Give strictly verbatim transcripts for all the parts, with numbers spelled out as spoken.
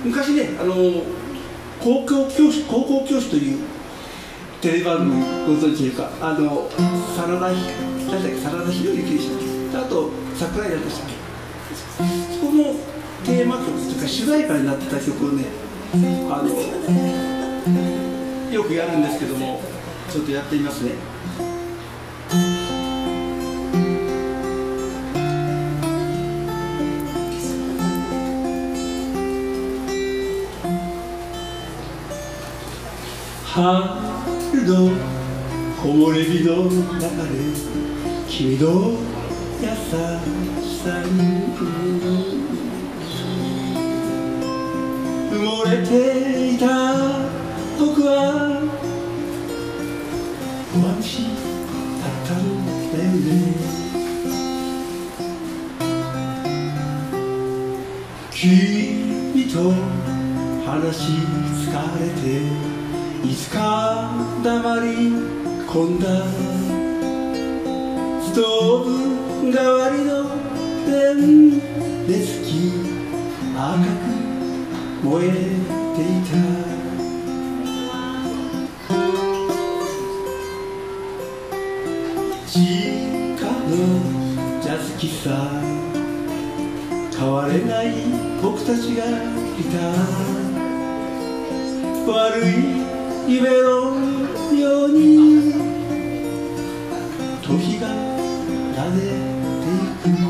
昔ね、あの高校教師高校教師というテレビ番組ご存知ですか。あの真田誰だっけ、真田広之でしたっけ、あと桜井だったっけ。そこのテーマ曲というか主題歌になってた曲をね、あのよくやるんですけども、ちょっとやってみますね。春の木漏れ日の中で君の優しさに埋もれていた僕は不安しだったんだよね。君と話し疲れていつか黙り込んだストーブ代わりの電熱器赤く燃えていた。地下のジャズ喫茶変われない僕たちがいた。悪い夢のように時が流れていく。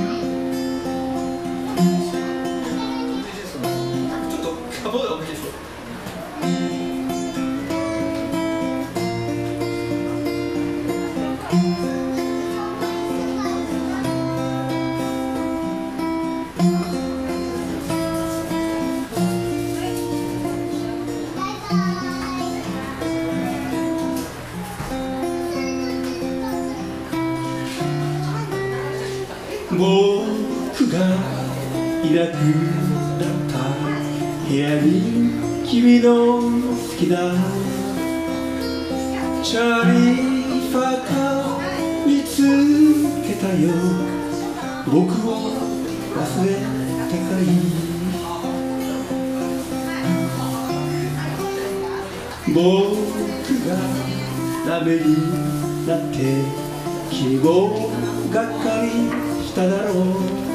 ちょっとカボが多いですよ。僕がいなくなった部屋に君の好きなチャーリー・パーカー見つけたよ。僕を忘れたかい。僕がダメになって君もがっかりしただろう。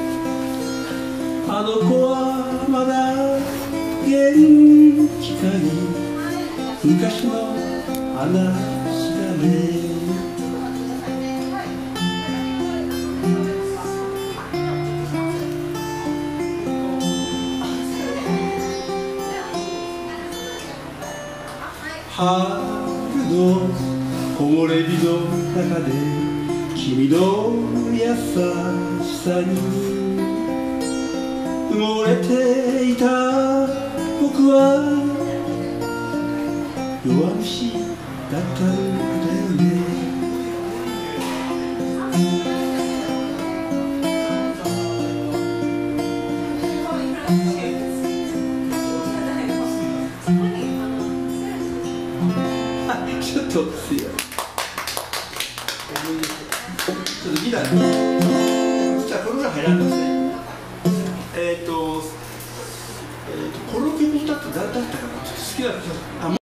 あの子はまだ元気かい。昔の話だね。春の木漏れ日の中で君の優しさに埋もれていた僕は弱虫だったんだよね。ちょっとすいません。ちょっとギターじゃあこれぐらい入らんですね。えっ、ー、と、えっ、ー、とこの曲歌って誰だったかな、好きだった。